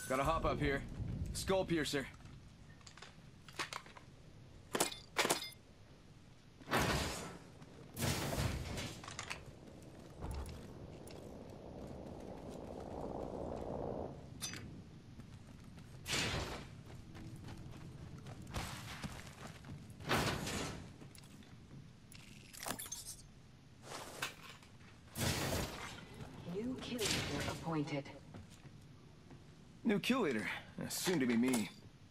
Gotta hop up here. Skull piercer. New kill leader appointed. New kill leader. Soon to be me.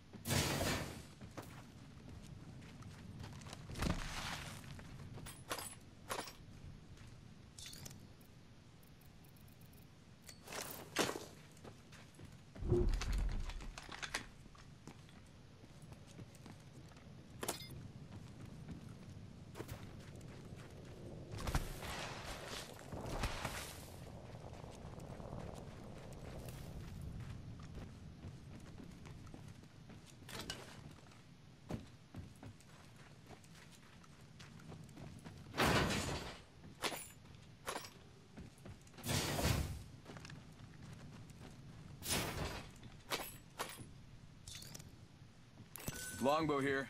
Longbow here.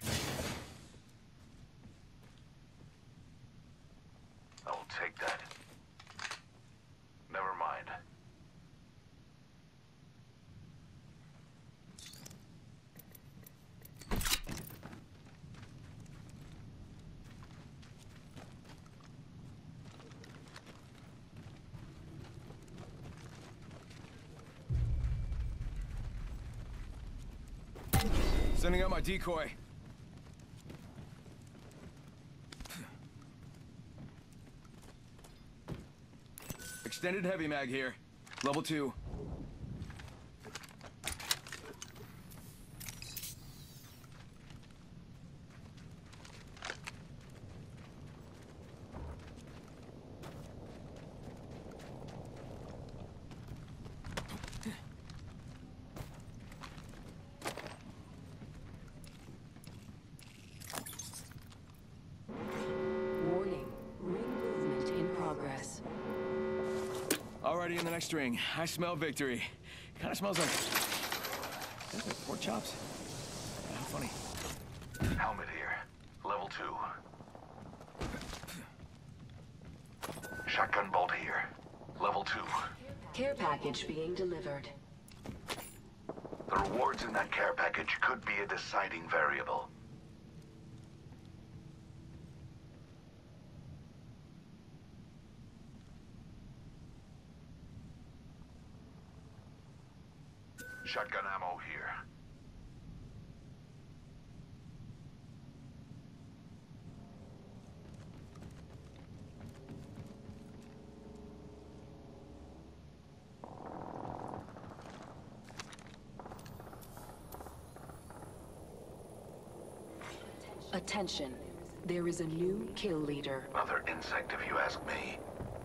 I'll take that. Never mind. Sending out my decoy. Extended heavy mag here. Level 2. Warning. Ring movement in progress. Already in the next ring. I smell victory. Kinda smells like pork chops. How funny. Helmet here. Level 2. Shotgun bolt here. Level 2. Care package being delivered. The rewards in that care package could be a deciding variable. Shotgun ammo here. Attention. There is a new kill leader. Another insect if you ask me.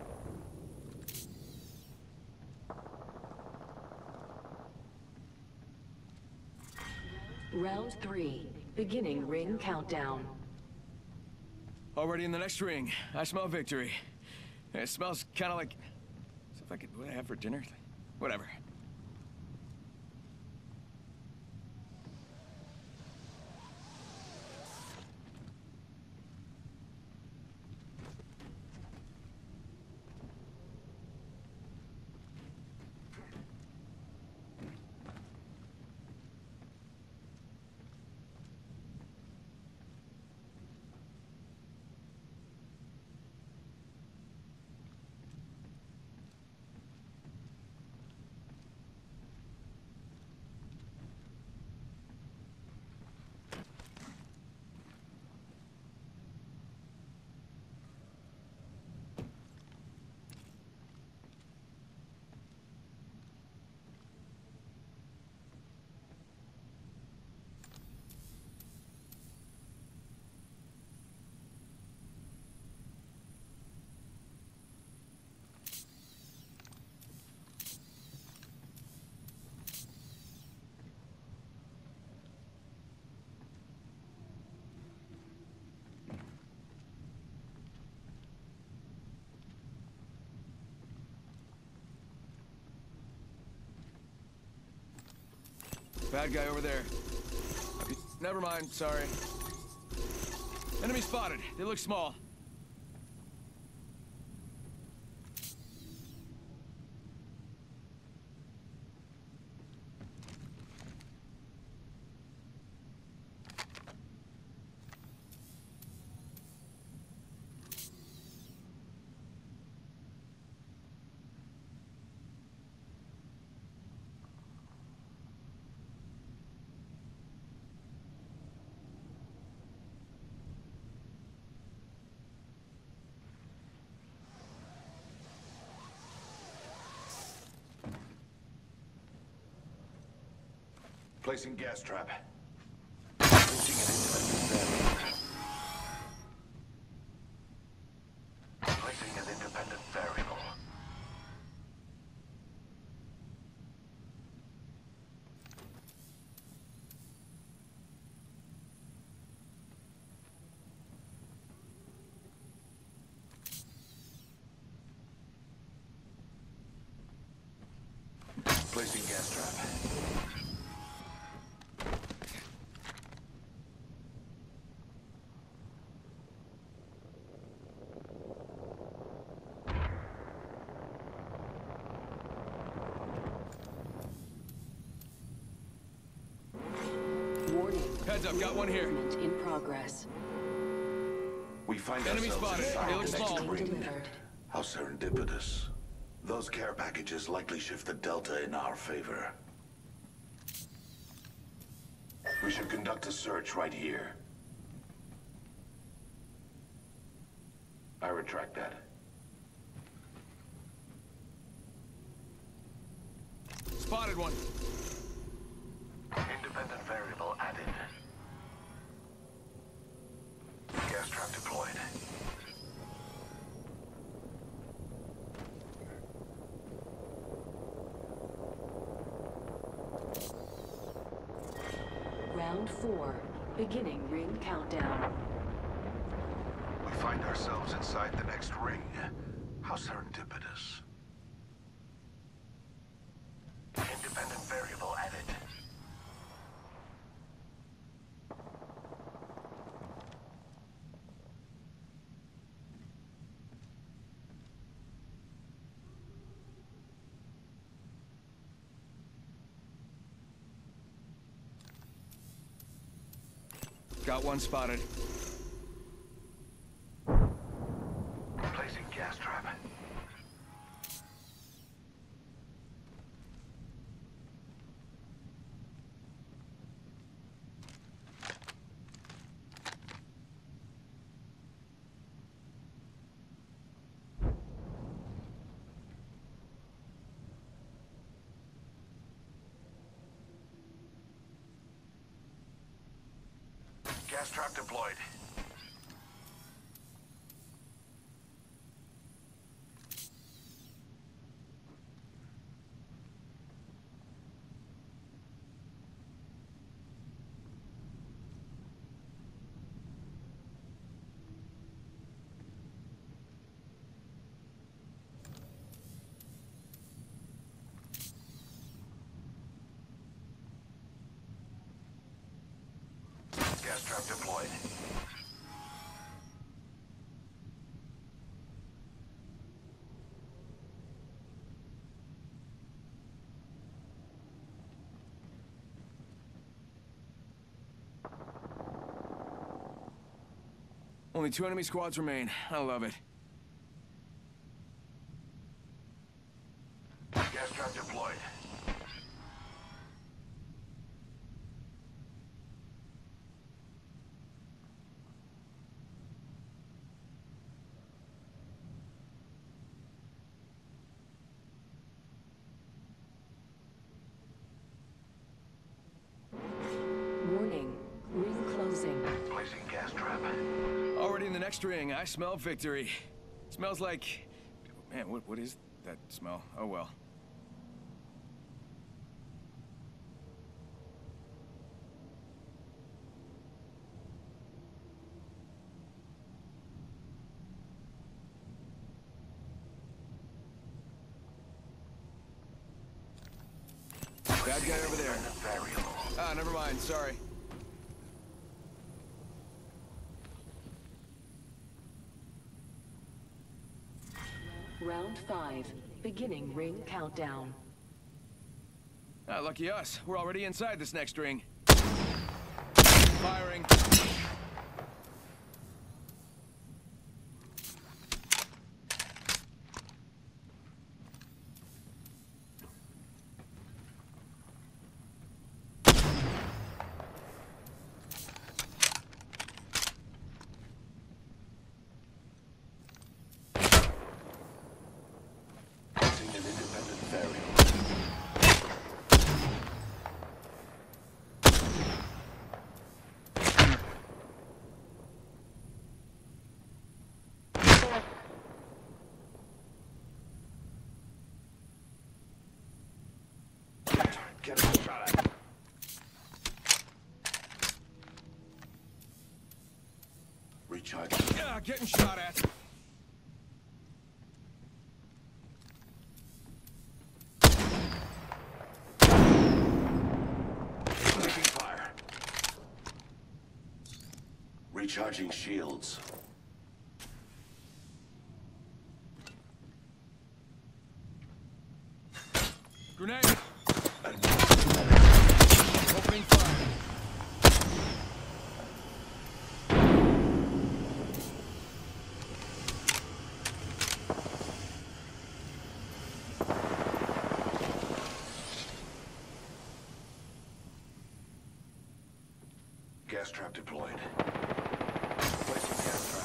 Round 3. Beginning ring countdown. Already in the next ring. I smell victory. It smells kinda like stuff I could have for dinner. Whatever. Bad guy over there. Okay, never mind, sorry. Enemy spotted. They look small. Placing gas trap. Placing an independent variable. Placing an independent variable. Placing gas trap. Warning. Heads up, got one here. Movement in progress. We find Enemy ourselves spotted. They inside look the next small. ring. Delivered. How serendipitous. Those care packages likely shift the delta in our favor. We should conduct a search right here. I retract that. Spotted one. Independent variable added. Gas trap deployed. Round 4. Beginning ring countdown. We find ourselves inside the next ring. How serendipitous. Independent variable added. Got one spotted. Placing gas trap. Gas trap deployed. Gas trap deployed. Only 2 enemy squads remain. I love it. Gas trap deployed. Warning. Ring closing. Placing gas trap. Already in the next ring. I smell victory. Smells like... Man, what is that smell? Oh well. Bad guy over there. Variable. Ah, never mind. Sorry. Round 5. Beginning ring countdown. Ah, lucky us. We're already inside this next ring. Firing. Placing an independent variable. Get a shot at it. Recharge. Ah, getting shot at. Taking fire. Recharging shields. Grenade. Opening fire. Gas trap deployed. Placing gas trap.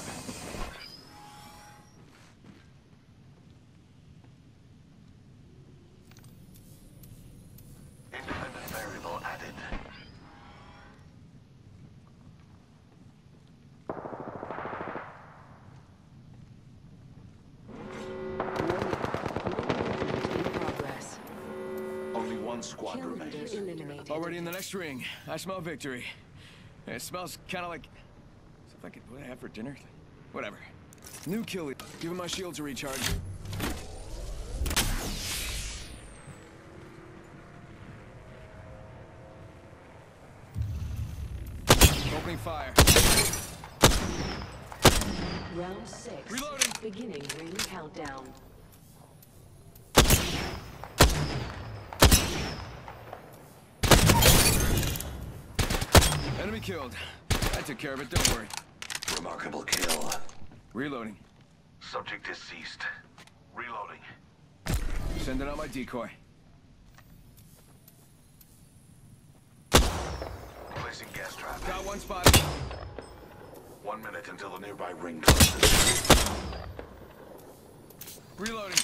Independent variable added. In progress. Only one squad Kill leader remains. eliminated. Already in the next ring. I smell victory. It smells kind of like stuff I could have for dinner. Whatever. New kill leader. Give him my shields a recharge. Opening fire. Round 6. Reloading. Beginning ring countdown. Enemy killed. I took care of it, don't worry. Remarkable kill. Reloading. Subject deceased. Reloading. Sending out my decoy. Placing gas trap. Got one spot. 1 minute until the nearby ring closes. Reloading.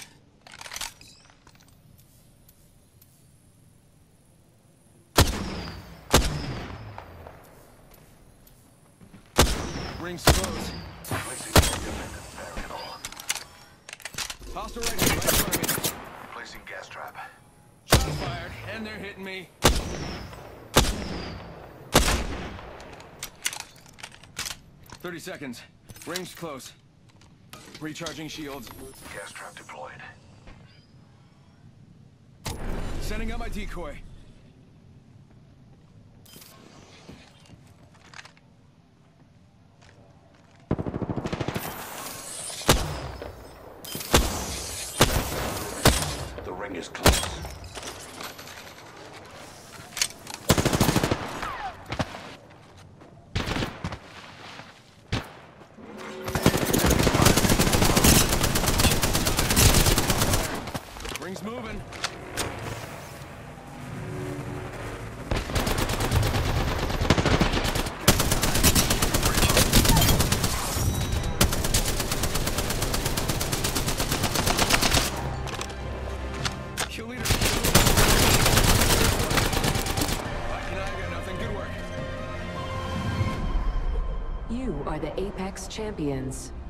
Ring's close. Placing independent variable. Hostile right in front of me. Placing gas trap. Shots fired, and they're hitting me. "30 seconds. Ring's close. Recharging shields. Gas trap deployed. Sending out my decoy. The ring is close. Ring's moving. Kill leader. I got nothing. Good work. You are the Apex Champions.